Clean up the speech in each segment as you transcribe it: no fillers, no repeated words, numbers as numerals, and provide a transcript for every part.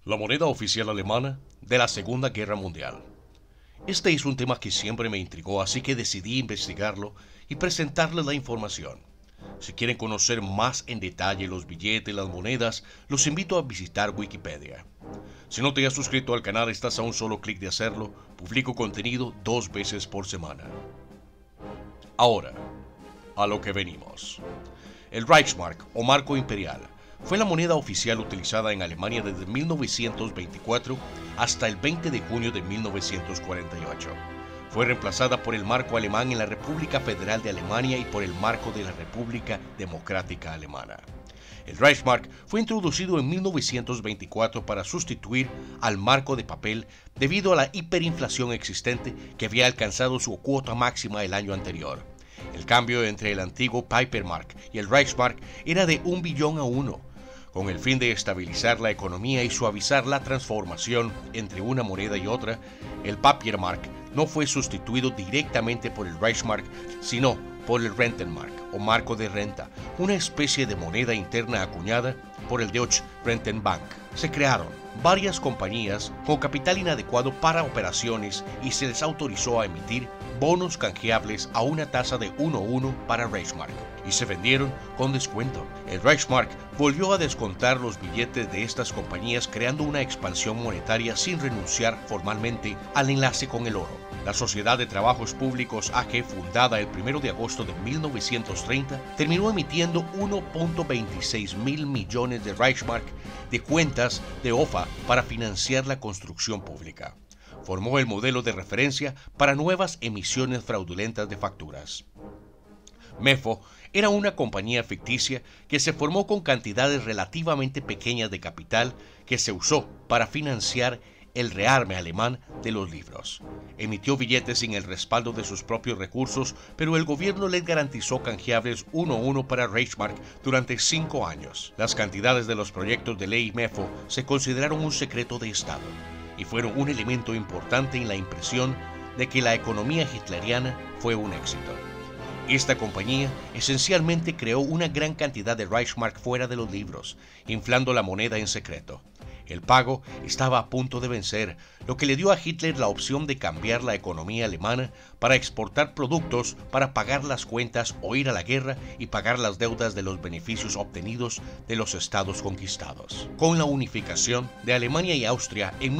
La moneda oficial alemana de la Segunda Guerra Mundial. Este es un tema que siempre me intrigó, así que decidí investigarlo y presentarles la información. Si quieren conocer más en detalle los billetes y las monedas, los invito a visitar Wikipedia. Si no te has suscrito al canal, estás a un solo clic de hacerlo. Publico contenido 2 veces por semana. Ahora, a lo que venimos. El Reichsmark o marco imperial fue la moneda oficial utilizada en Alemania desde 1924 hasta el 20 de junio de 1948. Fue reemplazada por el marco alemán en la República Federal de Alemania y por el marco de la República Democrática Alemana. El Reichsmark fue introducido en 1924 para sustituir al marco de papel debido a la hiperinflación existente que había alcanzado su cuota máxima el año anterior. El cambio entre el antiguo Papermark y el Reichsmark era de 1 billón a 1. Con el fin de estabilizar la economía y suavizar la transformación entre una moneda y otra, el Papiermark no fue sustituido directamente por el Reichsmark, sino por el Rentenmark o marco de renta, una especie de moneda interna acuñada por el Deutsche Rentenbank. Se crearon varias compañías con capital inadecuado para operaciones y se les autorizó a emitir bonos canjeables a una tasa de 1:1 para Reichsmark y se vendieron con descuento. El Reichsmark volvió a descontar los billetes de estas compañías, creando una expansión monetaria sin renunciar formalmente al enlace con el oro. La Sociedad de Trabajos Públicos AG, fundada el 1 de agosto de 1930, terminó emitiendo 1.26 mil millones de Reichsmark de cuentas de OFA para financiar la construcción pública. Formó el modelo de referencia para nuevas emisiones fraudulentas de facturas. MEFO era una compañía ficticia que se formó con cantidades relativamente pequeñas de capital que se usó para financiar el rearme alemán de los libros. Emitió billetes sin el respaldo de sus propios recursos, pero el gobierno les garantizó canjeables 1:1 para Reichsmark durante 5 años. Las cantidades de los proyectos de ley MEFO se consideraron un secreto de Estado y fueron un elemento importante en la impresión de que la economía hitleriana fue un éxito. Esta compañía esencialmente creó una gran cantidad de Reichsmark fuera de los libros, inflando la moneda en secreto. El pago estaba a punto de vencer, lo que le dio a Hitler la opción de cambiar la economía alemana para exportar productos para pagar las cuentas o ir a la guerra y pagar las deudas de los beneficios obtenidos de los estados conquistados. Con la unificación de Alemania y Austria en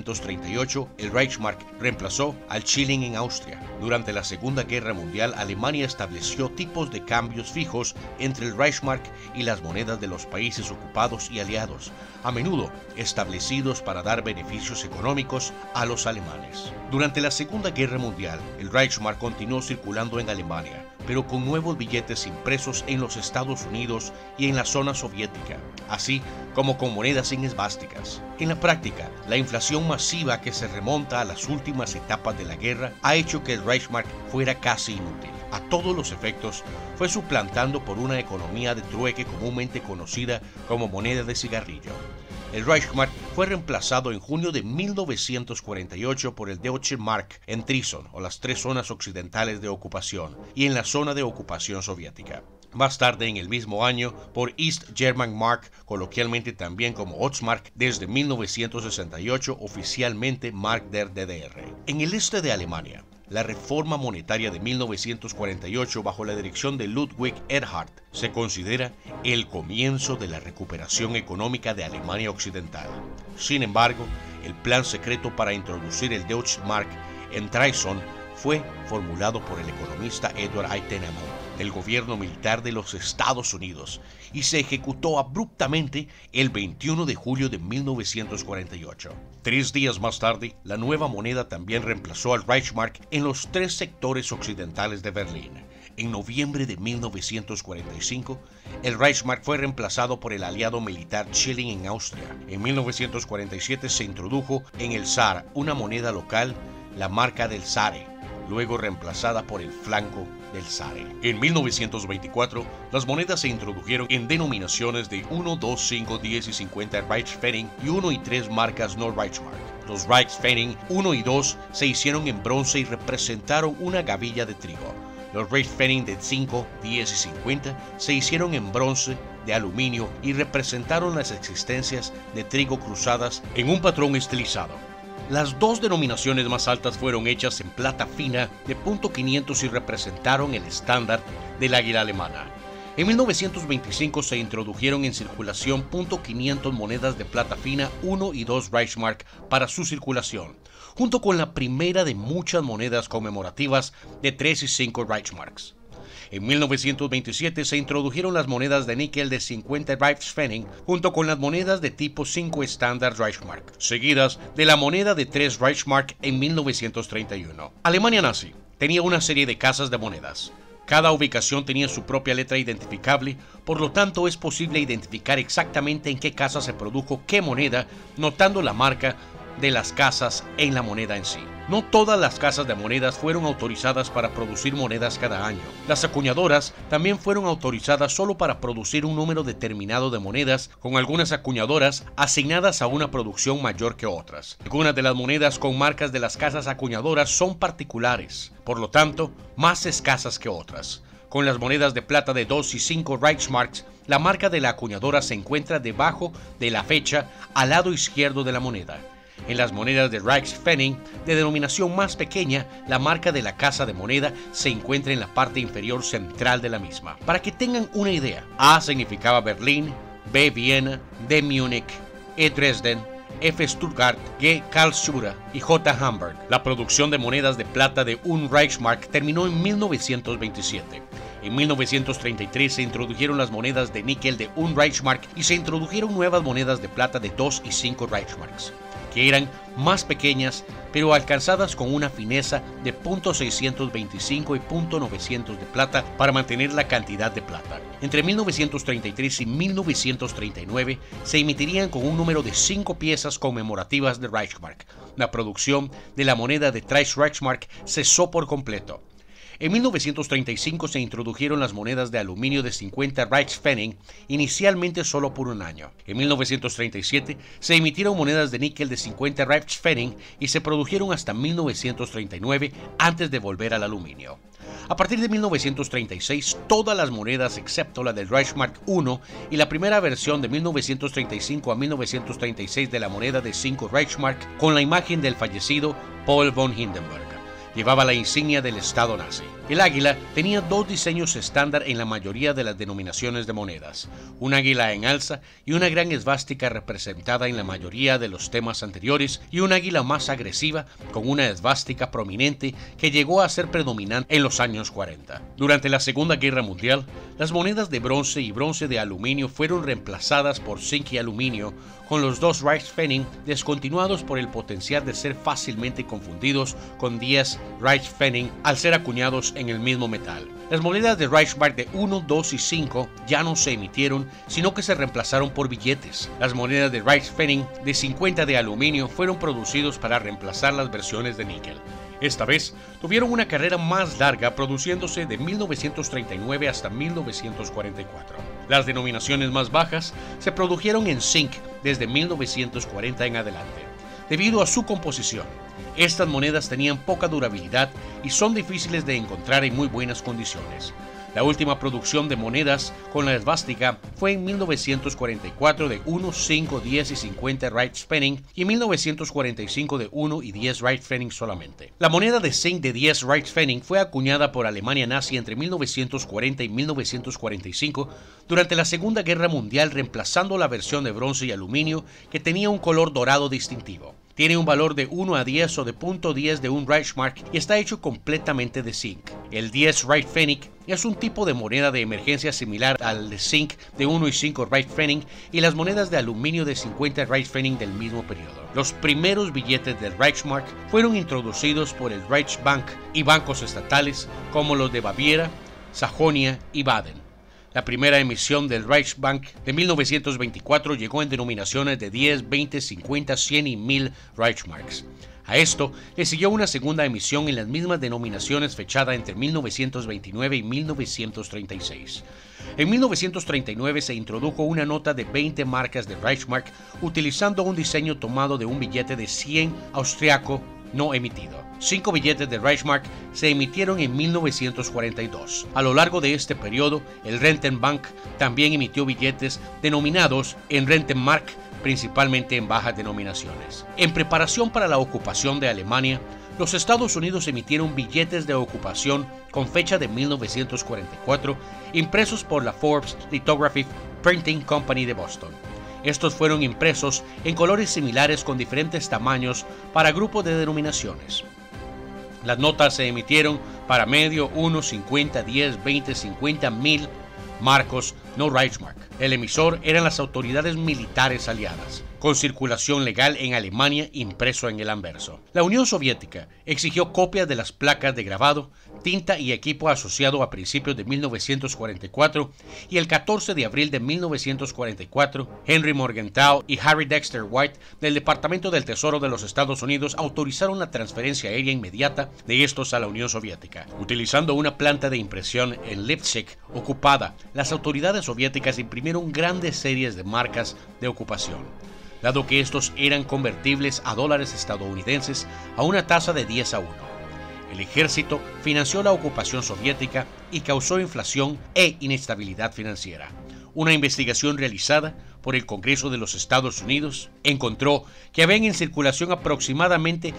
1938, el Reichsmark reemplazó al Schilling en Austria. Durante la Segunda Guerra Mundial, Alemania estableció tipos de cambios fijos entre el Reichsmark y las monedas de los países ocupados y aliados, a menudo establecidos para dar beneficios económicos a los alemanes. Durante la Segunda Guerra Mundial, el Reichsmark continuó circulando en Alemania, pero con nuevos billetes impresos en los Estados Unidos y en la zona soviética, así como con monedas sin esvásticas. En la práctica, la inflación masiva que se remonta a las últimas etapas de la guerra ha hecho que el Reichsmark fuera casi inútil. A todos los efectos, fue suplantando por una economía de trueque comúnmente conocida como moneda de cigarrillo. El Reichsmark fue reemplazado en junio de 1948 por el Deutsche Mark en Trison, o las 3 zonas occidentales de ocupación, y en la zona de ocupación soviética. Más tarde en el mismo año por East German Mark, coloquialmente también como Ostmark, desde 1968 oficialmente Mark der DDR. En el este de Alemania, la reforma monetaria de 1948 bajo la dirección de Ludwig Erhard se considera el comienzo de la recuperación económica de Alemania Occidental. Sin embargo, el plan secreto para introducir el Deutsche Mark en Trison fue formulado por el economista Edward I. Teneman del gobierno militar de los Estados Unidos y se ejecutó abruptamente el 21 de julio de 1948. 3 días más tarde, la nueva moneda también reemplazó al Reichsmark en los 3 sectores occidentales de Berlín. En noviembre de 1945, el Reichsmark fue reemplazado por el aliado militar Schilling en Austria. En 1947 se introdujo en el Saar, una moneda local, la marca del Sare, luego reemplazada por el flanco del Sare. En 1924, las monedas se introdujeron en denominaciones de 1, 2, 5, 10 y 50 Reichspfennig y 1 y 3 marcas no Reichsmark. Los Reichspfennig 1 y 2 se hicieron en bronce y representaron una gavilla de trigo. Los Reichspfennig de 5, 10 y 50 se hicieron en bronce, de aluminio y representaron las existencias de trigo cruzadas en un patrón estilizado. Las dos denominaciones más altas fueron hechas en plata fina de .500 y representaron el estándar del águila alemana. En 1925 se introdujeron en circulación .500 monedas de plata fina 1 y 2 Reichsmark para su circulación, junto con la primera de muchas monedas conmemorativas de 3 y 5 Reichsmarks. En 1927 se introdujeron las monedas de níquel de 50 Reichspfennig junto con las monedas de tipo 5 Standard Reichsmark, seguidas de la moneda de 3 Reichsmark en 1931. Alemania nazi tenía una serie de casas de monedas. Cada ubicación tenía su propia letra identificable, por lo tanto es posible identificar exactamente en qué casa se produjo qué moneda, notando la marca de las casas en la moneda en sí. No todas las casas de monedas fueron autorizadas para producir monedas cada año. Las acuñadoras también fueron autorizadas solo para producir un número determinado de monedas, con algunas acuñadoras asignadas a una producción mayor que otras. Algunas de las monedas con marcas de las casas acuñadoras son particulares, por lo tanto, más escasas que otras. Con las monedas de plata de 2 y 5 Reichsmarks, la marca de la acuñadora se encuentra debajo de la fecha al lado izquierdo de la moneda. En las monedas de Reichspfennig de denominación más pequeña, la marca de la casa de moneda se encuentra en la parte inferior central de la misma. Para que tengan una idea, A significaba Berlín, B Viena, D Múnich, E Dresden, F Stuttgart, G Karlsruhe y J Hamburg. La producción de monedas de plata de 1 Reichsmark terminó en 1927. En 1933 se introdujeron las monedas de níquel de 1 Reichsmark y se introdujeron nuevas monedas de plata de 2 y 5 Reichsmarks, que eran más pequeñas pero alcanzadas con una fineza de .625 y .900 de plata para mantener la cantidad de plata. Entre 1933 y 1939 se emitirían con un número de 5 piezas conmemorativas de Reichsmark. La producción de la moneda de 3 Reichsmark cesó por completo. En 1935 se introdujeron las monedas de aluminio de 50 Reichspfennig, inicialmente solo por un año. En 1937 se emitieron monedas de níquel de 50 Reichspfennig y se produjeron hasta 1939 antes de volver al aluminio. A partir de 1936, todas las monedas excepto la del Reichsmark I y la primera versión de 1935 a 1936 de la moneda de 5 Reichsmark con la imagen del fallecido Paul von Hindenburg llevaba la insignia del Estado nazi. El águila tenía dos diseños estándar en la mayoría de las denominaciones de monedas, un águila en alza y una gran esvástica representada en la mayoría de los temas anteriores y un águila más agresiva con una esvástica prominente que llegó a ser predominante en los años 40. Durante la Segunda Guerra Mundial, las monedas de bronce y bronce de aluminio fueron reemplazadas por zinc y aluminio, con los dos Reichspfennig descontinuados por el potencial de ser fácilmente confundidos con 10 Reichspfennig al ser acuñados en el mismo metal. Las monedas de Reichsmark de 1, 2 y 5 ya no se emitieron, sino que se reemplazaron por billetes. Las monedas de Reichspfennig de 50 de aluminio fueron producidos para reemplazar las versiones de níquel. Esta vez tuvieron una carrera más larga, produciéndose de 1939 hasta 1944. Las denominaciones más bajas se produjeron en zinc desde 1940 en adelante. Debido a su composición, estas monedas tenían poca durabilidad y son difíciles de encontrar en muy buenas condiciones. La última producción de monedas con la esvástica fue en 1944 de 1, 5, 10 y 50 Reichspfennig y en 1945 de 1 y 10 Reichspfennig solamente. La moneda de zinc de 10 Reichspfennig fue acuñada por Alemania nazi entre 1940 y 1945 durante la Segunda Guerra Mundial, reemplazando la versión de bronce y aluminio que tenía un color dorado distintivo. Tiene un valor de 1 a 10 o de .10 de un Reichsmark y está hecho completamente de zinc. El 10 Reichspfennig es un tipo de moneda de emergencia similar al de zinc de 1 y 5 Reichspfennig y las monedas de aluminio de 50 Reichspfennig del mismo periodo. Los primeros billetes del Reichsmark fueron introducidos por el Reichsbank y bancos estatales como los de Baviera, Sajonia y Baden. La primera emisión del Reichsbank de 1924 llegó en denominaciones de 10, 20, 50, 100 y 1000 Reichsmarks. A esto le siguió una segunda emisión en las mismas denominaciones fechada entre 1929 y 1936. En 1939 se introdujo una nota de 20 marcas de Reichsmark utilizando un diseño tomado de un billete de 100 austriaco no emitido. 5 billetes de Reichsmark se emitieron en 1942. A lo largo de este periodo, el Rentenbank también emitió billetes denominados en Rentenmark, principalmente en bajas denominaciones. En preparación para la ocupación de Alemania, los Estados Unidos emitieron billetes de ocupación con fecha de 1944, impresos por la Forbes Lithography Printing Company de Boston. Estos fueron impresos en colores similares con diferentes tamaños para grupos de denominaciones. Las notas se emitieron para medio, 1, 50, 10, 20, 50, 1000 marcos, no Reichsmark. El emisor eran las autoridades militares aliadas, con circulación legal en Alemania impreso en el anverso. La Unión Soviética exigió copias de las placas de grabado, tinta y equipo asociado a principios de 1944 y el 14 de abril de 1944, Henry Morgenthau y Harry Dexter White del Departamento del Tesoro de los Estados Unidos autorizaron la transferencia aérea inmediata de estos a la Unión Soviética. Utilizando una planta de impresión en Leipzig ocupada, las autoridades soviéticas imprimieron grandes series de marcas de ocupación, dado que estos eran convertibles a dólares estadounidenses a una tasa de 10:1. El ejército financió la ocupación soviética y causó inflación e inestabilidad financiera. Una investigación realizada por el Congreso de los Estados Unidos encontró que habían en circulación aproximadamente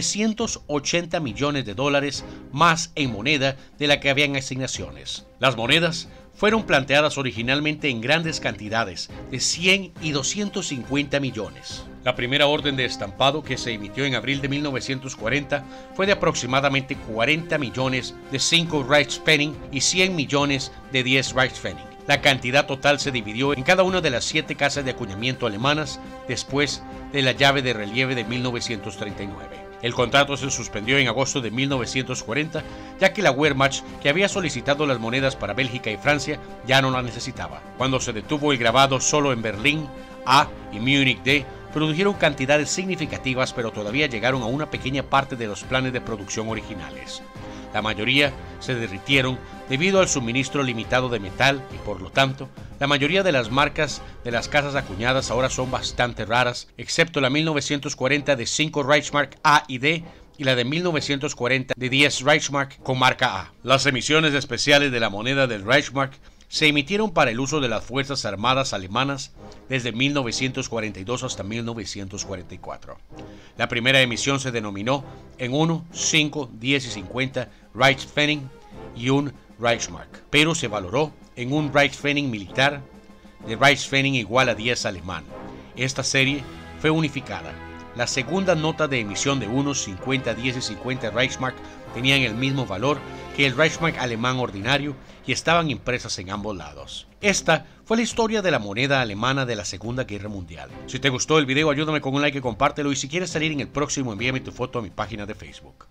380 millones de dólares más en moneda de la que habían asignaciones. Las monedas fueron planteadas originalmente en grandes cantidades de 100 y 250 millones. La primera orden de estampado, que se emitió en abril de 1940, fue de aproximadamente 40 millones de 5 Reichspfennig y 100 millones de 10 Reichspfennig. La cantidad total se dividió en cada una de las 7 casas de acuñamiento alemanas después de la llave de relieve de 1939. El contrato se suspendió en agosto de 1940, ya que la Wehrmacht, que había solicitado las monedas para Bélgica y Francia, ya no la necesitaba. Cuando se detuvo el grabado solo en Berlín A y Múnich D, produjeron cantidades significativas, pero todavía llegaron a una pequeña parte de los planes de producción originales. La mayoría se derritieron debido al suministro limitado de metal y, por lo tanto, la mayoría de las marcas de las casas acuñadas ahora son bastante raras, excepto la 1940 de 5 Reichsmark A y D y la de 1940 de 10 Reichsmark con marca A. Las emisiones especiales de la moneda del Reichsmark se emitieron para el uso de las Fuerzas Armadas alemanas desde 1942 hasta 1944. La primera emisión se denominó en 1, 5, 10 y 50 Reichspfennig y un Reichsmark, pero se valoró en un Reichspfennig militar de Reichspfennig igual a 10 alemán. Esta serie fue unificada. La segunda nota de emisión de 1, 50, 10 y 50 Reichsmark tenían el mismo valor que el Reichsmark alemán ordinario y estaban impresas en ambos lados. Esta fue la historia de la moneda alemana de la Segunda Guerra Mundial. Si te gustó el video, ayúdame con un like y compártelo, y si quieres salir en el próximo, envíame tu foto a mi página de Facebook.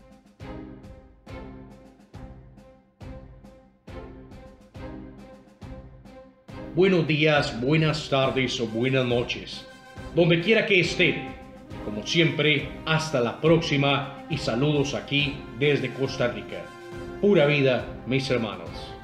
Buenos días, buenas tardes o buenas noches, donde quiera que estén. Como siempre, hasta la próxima y saludos aquí desde Costa Rica. Pura vida, mis hermanos.